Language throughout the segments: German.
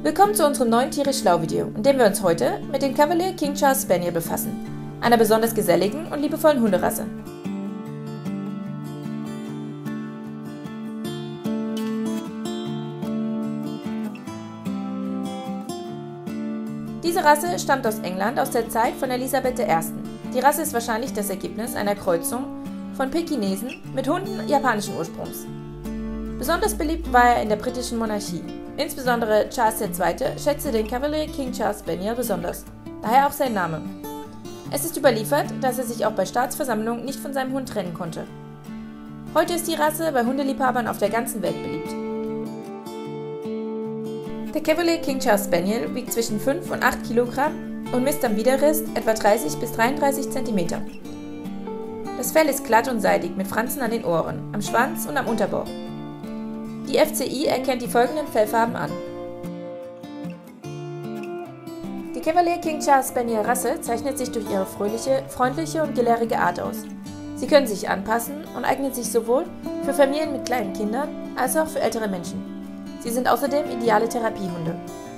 Willkommen zu unserem neuen Tiere-Schlau-Video, in dem wir uns heute mit dem Cavalier King Charles Spaniel befassen, einer besonders geselligen und liebevollen Hunderasse. Diese Rasse stammt aus England aus der Zeit von Elisabeth I. Die Rasse ist wahrscheinlich das Ergebnis einer Kreuzung von Pekinesen mit Hunden japanischen Ursprungs. Besonders beliebt war er in der britischen Monarchie. Insbesondere Charles II. Schätzte den Cavalier King Charles Spaniel besonders, daher auch sein Name. Es ist überliefert, dass er sich auch bei Staatsversammlungen nicht von seinem Hund trennen konnte. Heute ist die Rasse bei Hundeliebhabern auf der ganzen Welt beliebt. Der Cavalier King Charles Spaniel wiegt zwischen 5 und 8 Kilogramm und misst am Widerrist etwa 30 bis 33 cm. Das Fell ist glatt und seidig mit Fransen an den Ohren, am Schwanz und am Unterbauch. Die FCI erkennt die folgenden Fellfarben an. Die Cavalier King Charles Spaniel Rasse zeichnet sich durch ihre fröhliche, freundliche und gelehrige Art aus. Sie können sich anpassen und eignen sich sowohl für Familien mit kleinen Kindern als auch für ältere Menschen. Sie sind außerdem ideale Therapiehunde.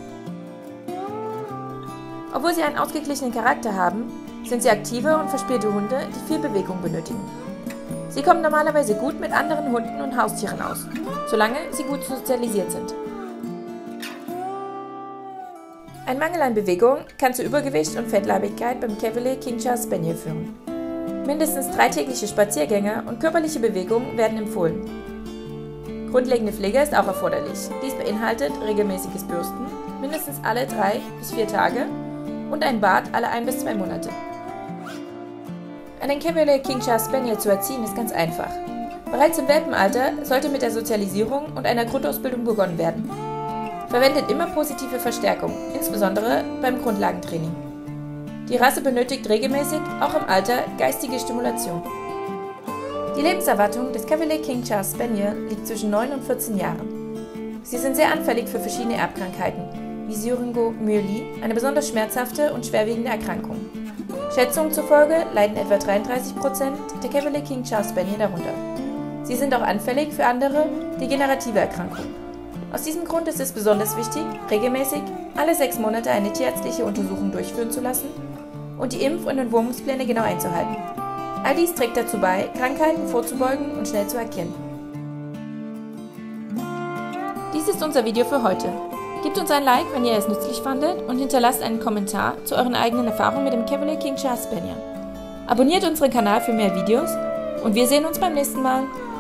Obwohl sie einen ausgeglichenen Charakter haben, sind sie aktive und verspielte Hunde, die viel Bewegung benötigen. Sie kommen normalerweise gut mit anderen Hunden und Haustieren aus, solange sie gut sozialisiert sind. Ein Mangel an Bewegung kann zu Übergewicht und Fettleibigkeit beim Cavalier King Charles Spaniel führen. Mindestens 3 tägliche Spaziergänge und körperliche Bewegung werden empfohlen. Grundlegende Pflege ist auch erforderlich. Dies beinhaltet regelmäßiges Bürsten, mindestens alle 3 bis 4 Tage und ein Bad alle 1 bis 2 Monate. Einen Cavalier King Charles Spaniel zu erziehen ist ganz einfach. Bereits im Welpenalter sollte mit der Sozialisierung und einer Grundausbildung begonnen werden. Verwendet immer positive Verstärkung, insbesondere beim Grundlagentraining. Die Rasse benötigt regelmäßig, auch im Alter, geistige Stimulation. Die Lebenserwartung des Cavalier King Charles Spaniel liegt zwischen 9 und 14 Jahren. Sie sind sehr anfällig für verschiedene Erbkrankheiten, wie Syringomyelie, eine besonders schmerzhafte und schwerwiegende Erkrankung. Schätzungen zufolge leiden etwa 33% der Cavalier King Charles Spaniel darunter. Sie sind auch anfällig für andere degenerative Erkrankungen. Aus diesem Grund ist es besonders wichtig, regelmäßig alle 6 Monate eine tierärztliche Untersuchung durchführen zu lassen und die Impf- und Entwurmungspläne genau einzuhalten. All dies trägt dazu bei, Krankheiten vorzubeugen und schnell zu erkennen. Dies ist unser Video für heute. Gebt uns ein Like, wenn ihr es nützlich fandet, und hinterlasst einen Kommentar zu euren eigenen Erfahrungen mit dem Cavalier King Charles Spaniel. Abonniert unseren Kanal für mehr Videos und wir sehen uns beim nächsten Mal.